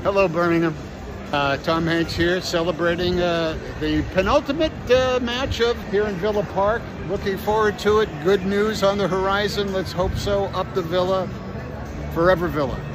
Hello, Birmingham. Tom Hanks here, celebrating the penultimate match of here in Villa Park. Looking forward to it. Good news on the horizon. Let's hope so. Up the Villa. Forever Villa.